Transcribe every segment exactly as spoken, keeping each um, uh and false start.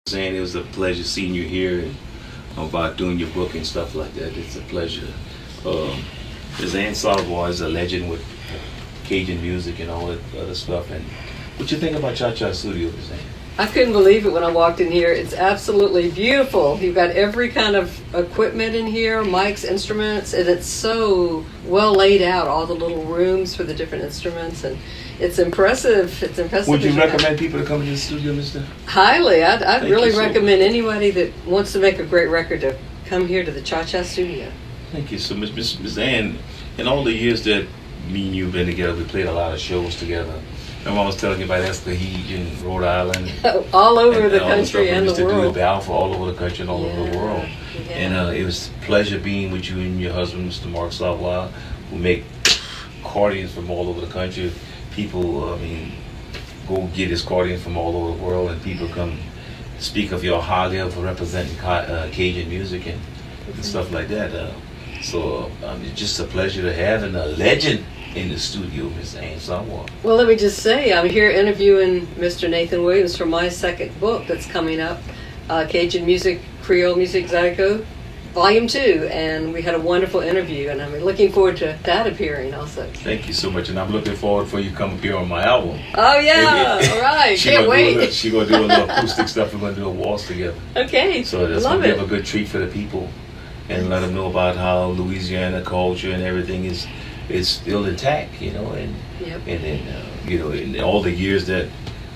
Saying it was a pleasure seeing you here and about doing your book and stuff like that. It's a pleasure. Um, Miz Salvor is a legend with Cajun music and all that other stuff. And what you think about Cha Cha Studio, Miz Ann? I couldn't believe it when I walked in here. It's absolutely beautiful. You've got every kind of equipment in here, mics, instruments, and it's so well laid out, all the little rooms for the different instruments, and it's impressive. It's impressive. Would you recommend people to come to the studio, Mister? Highly. I'd, I'd Thank really you so recommend anybody that wants to make a great record to come here to the Cha Cha Studio. Thank you so much, Miz Miz Ann. In all the years that me and you have been together, we played a lot of shows together. Remember I was telling you about Escahege in Rhode Island? All over and, the and country and the world. We used to world. do it Balfour all over the country and all yeah. over the world. Yeah. And uh, it was a pleasure being with you and your husband, Mister Mark Salvor, who make accordions from all over the country. People, I mean, go get his accordions from all over the world, and people come speak of your haga for representing uh, Cajun music and, and stuff like that. Uh, so um, it's just a pleasure to have and a legend in the studio, Miz Ann Salvor. Well, let me just say, I'm here interviewing Mister Nathan Williams for my second book that's coming up, uh, Cajun Music, Creole Music Zydeco, Volume two, and we had a wonderful interview, and I'm looking forward to that appearing also. Thank you so much, and I'm looking forward for you to come appear on my album. Oh, yeah, all right, she can't wait. Little, she going to do a little acoustic stuff. We're going to do a waltz together. Okay, so that's love going to it. give a good treat for the people and let them know about how Louisiana culture and everything is is still intact, you know, and yep. and then uh, you know, in all the years that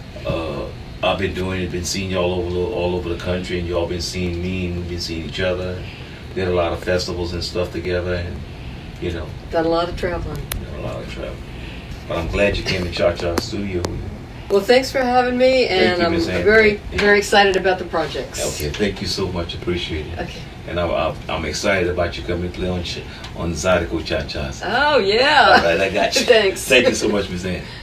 uh, I've been doing it, been seeing you all over the, all over the country, and y'all been seeing me, and we've been seeing each other. Did a lot of festivals and stuff together, and you know, done a lot of traveling. Done a lot of traveling. But I'm glad you came to Cha Cha Studio. Well, thanks for having me, and you, I'm Miz Ann. very, very excited about the projects. Okay, thank you so much. Appreciate it. Okay. And I'm, I'm, I'm excited about you coming to play on on Zydeco Cha Chas. Oh, yeah. All right, I got you. Thanks. Thank you so much, Miz Ann.